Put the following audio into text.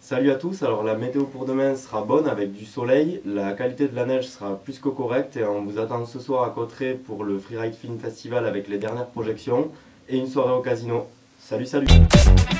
Salut à tous, alors la météo pour demain sera bonne avec du soleil, la qualité de la neige sera plus que correcte et on vous attend ce soir à Cauterets pour le Freeride Film Festival avec les dernières projections et une soirée au casino. Salut salut!